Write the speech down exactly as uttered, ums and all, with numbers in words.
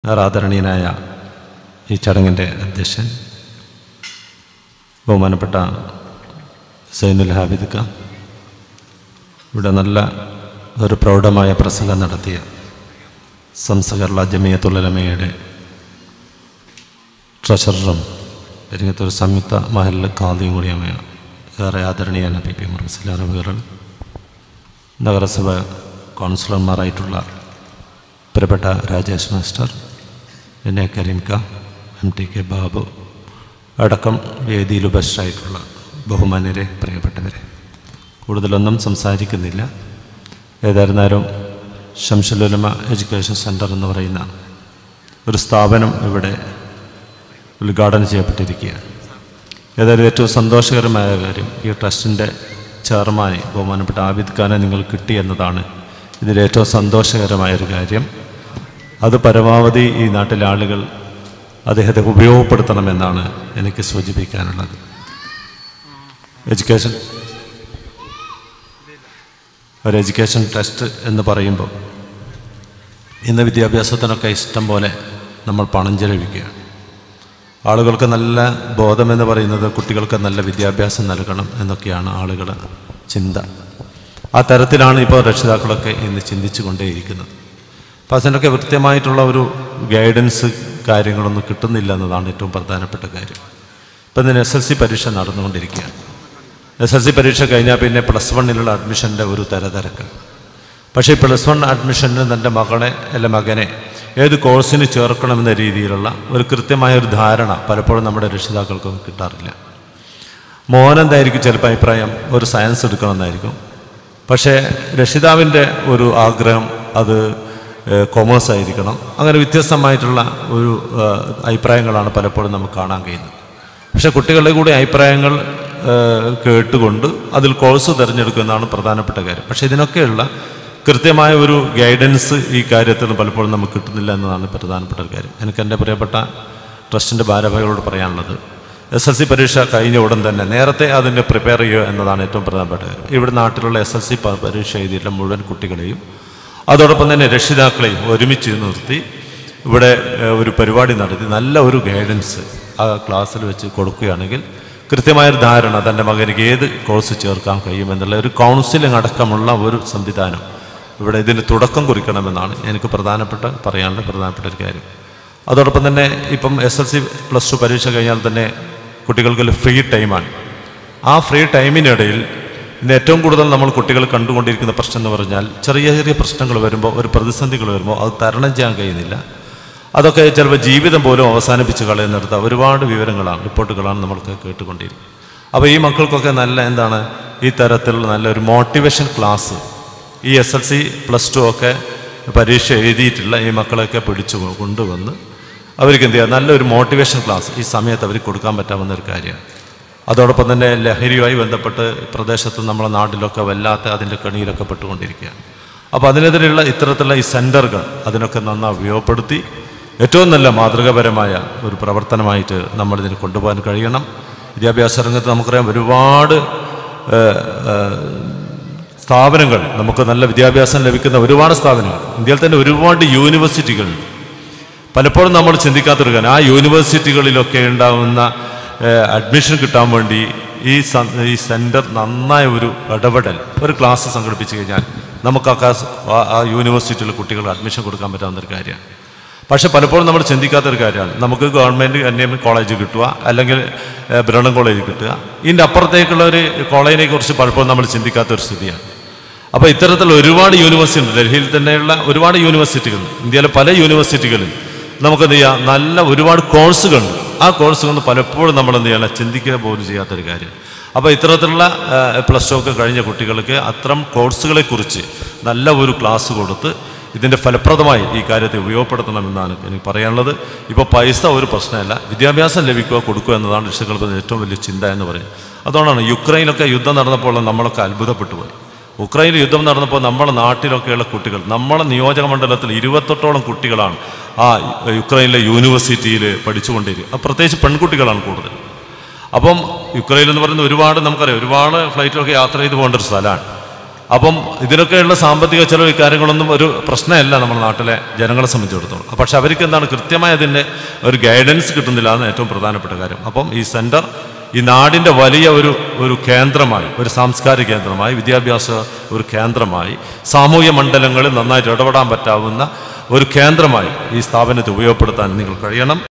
ആദരണീയനായ ഈ ചടങ്ങിൻ്റെ അധ്യക്ഷൻ ബഹുമാനപ്പെട്ട സൈനുൽ ഹാബിദ് ക, ഇവിടെ നല്ല ഒരു പ്രൗഢമായ പ്രസംഗം നടത്തിയ സംസകർല ജമിയത്തുൽ ഉലമയുടെ ട്രഷററും പെരിങ്ങത്തൂർ സംയുക്ത മഹല്ല് ഖാദിയും കൂടിയുമായ ഏറെ ആദരണീയന പി പി മുർസിലാറബികൾ, നഗരസഭ കൗൺസിലർമാരായിട്ടുള്ള പ്രിയപ്പെട്ട Rajesh master, N A Kareem ക, എം ടി കെ ബാബു അടക്കം വേദിയിൽ ഉപസ്ഥരായിട്ടുള്ള ബഹുമാന്യരെ, പ്രിയപ്പെട്ടവരെ, കൂടുതലൊന്നും സംസാരിക്കുന്നില്ല. ഏതായിരുന്നാലും ശംസുൽ ഉലമ എഡ്യൂക്കേഷൻ സെൻറ്റർ എന്ന് പറയുന്ന ഒരു സ്ഥാപനം ഇവിടെ ഉദ്ഘാടനം ചെയ്യപ്പെട്ടിരിക്കുകയാണ്. ഏതായാലും ഏറ്റവും സന്തോഷകരമായ കാര്യം, ഈ ട്രസ്റ്റിൻ്റെ ചെയർമാനെ ബഹുമാനപ്പെട്ട ആബിദ് ഖാനെ നിങ്ങൾ കിട്ടി എന്നതാണ് ഇതിലേറ്റവും സന്തോഷകരമായൊരു കാര്യം. അത് പരമാവധി ഈ നാട്ടിലെ ആളുകൾ അദ്ദേഹത്തെ ഉപയോഗപ്പെടുത്തണമെന്നാണ് എനിക്ക് സൂചിപ്പിക്കാനുള്ളത്. എഡ്യൂക്കേഷൻ ഒരു എഡ്യൂക്കേഷൻ ട്രസ്റ്റ് എന്ന് പറയുമ്പോൾ ഇന്ന് വിദ്യാഭ്യാസത്തിനൊക്കെ ഇഷ്ടം പോലെ നമ്മൾ പണം ചെലവിക്കുകയാണ്. ആളുകൾക്ക് നല്ല ബോധമെന്ന് പറയുന്നത് കുട്ടികൾക്ക് നല്ല വിദ്യാഭ്യാസം നൽകണം എന്നൊക്കെയാണ് ആളുകളുടെ ചിന്ത. ആ തരത്തിലാണ് ഇപ്പോൾ രക്ഷിതാക്കളൊക്കെ ഇന്ന് ചിന്തിച്ചു കൊണ്ടേയിരിക്കുന്നത്. അപ്പോൾ അതിനൊക്കെ കൃത്യമായിട്ടുള്ള ഒരു ഗൈഡൻസ് കാര്യങ്ങളൊന്നും കിട്ടുന്നില്ല എന്നതാണ് ഏറ്റവും പ്രധാനപ്പെട്ട കാര്യം. ഇപ്പം ഇതിന് എസ് എൽ സി പരീക്ഷ നടന്നുകൊണ്ടിരിക്കുകയാണ്. എസ് എൽ സി പരീക്ഷ കഴിഞ്ഞാൽ പിന്നെ പ്ലസ് വണ്ണിലുള്ള അഡ്മിഷൻ്റെ ഒരു തരതിരക്ക്. പക്ഷേ ഈ പ്ലസ് വൺ അഡ്മിഷന് തൻ്റെ മകളെ അല്ല മകനെ ഏത് കോഴ്സിന് ചേർക്കണമെന്ന രീതിയിലുള്ള ഒരു കൃത്യമായ ഒരു ധാരണ പലപ്പോഴും നമ്മുടെ രക്ഷിതാക്കൾക്കൊന്നും കിട്ടാറില്ല. മോനെന്തായിരിക്കും ചിലപ്പോൾ അഭിപ്രായം, ഒരു സയൻസ് എടുക്കണമെന്നായിരിക്കും. പക്ഷേ രക്ഷിതാവിൻ്റെ ഒരു ആഗ്രഹം അത് കൊമേഴ്സ് ആയിരിക്കണം. അങ്ങനെ വ്യത്യസ്തമായിട്ടുള്ള ഒരു അഭിപ്രായങ്ങളാണ് പലപ്പോഴും നമുക്ക് കാണാൻ കഴിയുന്നത്. പക്ഷേ കുട്ടികളുടെ കൂടി അഭിപ്രായങ്ങൾ കേട്ടുകൊണ്ട് അതിൽ കോഴ്സ് തിരഞ്ഞെടുക്കുന്നതാണ് പ്രധാനപ്പെട്ട കാര്യം. പക്ഷേ ഇതിനൊക്കെയുള്ള കൃത്യമായ ഒരു ഗൈഡൻസ് ഈ കാര്യത്തിൽ പലപ്പോഴും നമുക്ക് കിട്ടുന്നില്ല എന്നതാണ് പ്രധാനപ്പെട്ട ഒരു കാര്യം. എനിക്ക് എൻ്റെ പ്രിയപ്പെട്ട ട്രസ്റ്റിൻ്റെ ഭാരവാഹികളോട് പറയാനുള്ളത്, എസ് എൽ സി പരീക്ഷ കഴിഞ്ഞ ഉടൻ തന്നെ നേരത്തെ അതിൻ്റെ പ്രിപ്പയർ ചെയ്യുക എന്നതാണ് ഏറ്റവും പ്രധാനപ്പെട്ട കാര്യം. ഇവിടെ നാട്ടിലുള്ള എസ് എൽ സി പരീക്ഷ എഴുതിയിട്ടുള്ള മുഴുവൻ കുട്ടികളെയും അതോടൊപ്പം തന്നെ രക്ഷിതാക്കളെയും ഒരുമിച്ച് നിർത്തി ഇവിടെ ഒരു പരിപാടി നടത്തി നല്ല ഒരു ഗൈഡൻസ് ആ ക്ലാസ്സിൽ വെച്ച് കൊടുക്കുകയാണെങ്കിൽ കൃത്യമായൊരു ധാരണ തൻ്റെ മകനിക്ക് ഏത് കോഴ്സ് ചേർക്കാൻ കഴിയുമെന്നുള്ള ഒരു കൗൺസിലിംഗ് അടക്കമുള്ള ഒരു സംവിധാനം ഇവിടെ ഇതിന് തുടക്കം കുറിക്കണമെന്നാണ് എനിക്ക് പ്രധാനപ്പെട്ട പറയാനുള്ള പ്രധാനപ്പെട്ട ഒരു കാര്യം. അതോടൊപ്പം തന്നെ ഇപ്പം S L C plus two പരീക്ഷ കഴിഞ്ഞാൽ തന്നെ കുട്ടികൾക്ക് ഫ്രീ ടൈമാണ്. ആ ഫ്രീ ടൈമിനിടയിൽ ഇന്ന് ഏറ്റവും കൂടുതൽ നമ്മൾ കുട്ടികൾ കണ്ടുകൊണ്ടിരിക്കുന്ന പ്രശ്നം എന്ന് പറഞ്ഞാൽ ചെറിയ ചെറിയ പ്രശ്നങ്ങൾ വരുമ്പോൾ, ഒരു പ്രതിസന്ധികൾ വരുമ്പോൾ അത് തരണം ചെയ്യാൻ കഴിയുന്നില്ല. അതൊക്കെ ചിലപ്പോൾ ജീവിതം പോലും അവസാനിപ്പിച്ച് കളയുന്നിടത്ത് ഒരുപാട് വിവരങ്ങളാണ്, റിപ്പോർട്ടുകളാണ് നമ്മൾക്ക് കേട്ടുകൊണ്ടിരിക്കുന്നത്. അപ്പോൾ ഈ മക്കൾക്കൊക്കെ നല്ല എന്താണ് ഈ തരത്തിലുള്ള നല്ലൊരു മോട്ടിവേഷൻ ക്ലാസ് ഈ S L C plus two ഒക്കെ പരീക്ഷ എഴുതിയിട്ടുള്ള ഈ മക്കളെയൊക്കെ പിടിച്ചു കൊണ്ടുവന്ന് അവർക്ക് എന്ത് ചെയ്യുക, നല്ലൊരു മോട്ടിവേഷൻ ക്ലാസ് ഈ സമയത്ത് അവർക്ക് കൊടുക്കാൻ പറ്റാവുന്ന ഒരു കാര്യമാണ്. അതോടൊപ്പം തന്നെ ലഹരിയുമായി ബന്ധപ്പെട്ട് പ്രദേശത്ത് നമ്മളെ നാട്ടിലൊക്കെ വല്ലാത്ത അതിൻ്റെ കണിയിലൊക്കെ പെട്ടുകൊണ്ടിരിക്കുകയാണ്. അപ്പോൾ അതിനെതിരെയുള്ള ഇത്തരത്തിലുള്ള ഈ സെൻറ്ററുകൾ അതിനൊക്കെ നന്നായി ഉപയോഗപ്പെടുത്തി ഏറ്റവും നല്ല മാതൃകാപരമായ ഒരു പ്രവർത്തനമായിട്ട് നമ്മളിതിന് കൊണ്ടുപോകാൻ കഴിയണം. വിദ്യാഭ്യാസ രംഗത്ത് നമുക്കറിയാം ഒരുപാട് സ്ഥാപനങ്ങൾ, നമുക്ക് നല്ല വിദ്യാഭ്യാസം ലഭിക്കുന്ന ഒരുപാട് സ്ഥാപനങ്ങൾ ഇന്ത്യയിൽ തന്നെ ഒരുപാട് യൂണിവേഴ്സിറ്റികളുണ്ട്. പലപ്പോഴും നമ്മൾ ചിന്തിക്കാത്തൊരു കാര്യം, ആ യൂണിവേഴ്സിറ്റികളിലൊക്കെ ഉണ്ടാകുന്ന അഡ്മിഷൻ കിട്ടാൻ വേണ്ടി ഈ ഈ സെൻറ്റർ നന്നായ ഒരു ഇടപെടൽ, ഒരു ക്ലാസ് സംഘടിപ്പിച്ച് കഴിഞ്ഞാൽ നമുക്ക് ആ ആ യൂണിവേഴ്സിറ്റിയിലെ കുട്ടികൾക്ക് അഡ്മിഷൻ കൊടുക്കാൻ പറ്റാവുന്ന ഒരു കാര്യമാണ്. പക്ഷെ പലപ്പോഴും നമ്മൾ ചിന്തിക്കാത്തൊരു കാര്യമാണ്, നമുക്ക് ഗവൺമെൻറ് അന്യം കോളേജ് കിട്ടുക അല്ലെങ്കിൽ ബ്രണ്ണൻ കോളേജ് കിട്ടുക, ഇതിൻ്റെ അപ്പുറത്തേക്കുള്ള ഒരു കോളേജിനെ കുറിച്ച് പലപ്പോഴും നമ്മൾ ചിന്തിക്കാത്തൊരു സ്ഥിതിയാണ്. അപ്പോൾ ഇത്തരത്തിലുള്ള ഒരുപാട് യൂണിവേഴ്സിറ്റി ഉണ്ട്. ഡൽഹിയിൽ തന്നെയുള്ള ഒരുപാട് യൂണിവേഴ്സിറ്റികൾ, ഇന്ത്യയിലെ പല യൂണിവേഴ്സിറ്റികളിൽ നമുക്കെന്ത് ചെയ്യാം, നല്ല ഒരുപാട് കോഴ്സുകളുണ്ട്. ആ കോഴ്സുകൾ പലപ്പോഴും നമ്മൾ എന്ത് ചെയ്യണം, ചിന്തിക്കുക പോലും ചെയ്യാത്തൊരു കാര്യം. അപ്പോൾ ഇത്തരത്തിലുള്ള പ്ലസ് ടു ഒക്കെ കഴിഞ്ഞ കുട്ടികൾക്ക് അത്തരം കോഴ്സുകളെക്കുറിച്ച് നല്ല ഒരു ക്ലാസ് കൊടുത്ത് ഇതിൻ്റെ ഫലപ്രദമായി ഈ കാര്യത്തെ ഉപയോഗപ്പെടുത്തണമെന്നാണ് എനിക്ക് പറയാനുള്ളത്. ഇപ്പോൾ പൈസ ഒരു പ്രശ്നമല്ല, വിദ്യാഭ്യാസം ലഭിക്കുക കൊടുക്കുക എന്നതാണ് രക്ഷകൾക്ക് ഏറ്റവും വലിയ ചിന്ത എന്ന് പറയും. അതുകൊണ്ടാണ് യുക്രൈനിലൊക്കെ യുദ്ധം നടന്നപ്പോൾ നമ്മളൊക്കെ അത്ഭുതപ്പെട്ടു പോയി. ഉക്രൈനിൽ യുദ്ധം നടന്നപ്പോൾ നമ്മുടെ നാട്ടിലൊക്കെയുള്ള കുട്ടികൾ, നമ്മളെ നിയോജക മണ്ഡലത്തിൽ ഇരുപത്തെട്ടോളം കുട്ടികളാണ് ആ യുക്രൈനിലെ യൂണിവേഴ്സിറ്റിയിൽ പഠിച്ചുകൊണ്ടിരിക്കുക. പ്രത്യേകിച്ച് പെൺകുട്ടികളാണ് കൂടുതൽ. അപ്പം യുക്രൈൻ എന്ന് പറയുന്നത് ഒരുപാട് നമുക്കറിയാം, ഒരുപാട് ഫ്ലൈറ്റിലൊക്കെ യാത്ര ചെയ്ത് പോകേണ്ട ഒരു സ്ഥലമാണ്. അപ്പം ഇതിനൊക്കെയുള്ള സാമ്പത്തിക ചെലവ് കാര്യങ്ങളൊന്നും ഒരു പ്രശ്നമല്ല നമ്മുടെ നാട്ടിലെ ജനങ്ങളെ സംബന്ധിച്ചിടത്തോളം. പക്ഷെ അവർക്ക് എന്താണ് കൃത്യമായ അതിൻ്റെ ഒരു ഗൈഡൻസ് കിട്ടുന്നില്ല എന്ന് ഏറ്റവും പ്രധാനപ്പെട്ട കാര്യം. അപ്പം ഈ സെൻറ്റർ ഈ നാടിൻ്റെ വലിയ ഒരു ഒരു കേന്ദ്രമായി, ഒരു സാംസ്കാരിക കേന്ദ്രമായി, വിദ്യാഭ്യാസ ഒരു കേന്ദ്രമായി, സാമൂഹ്യ മണ്ഡലങ്ങളിൽ നന്നായിട്ട് ഇടപെടാൻ പറ്റാവുന്ന ഒരു കേന്ദ്രമായി ഈ സ്ഥാപനത്തെ ഉപയോഗപ്പെടുത്താൻ നിങ്ങൾ കഴിയണം.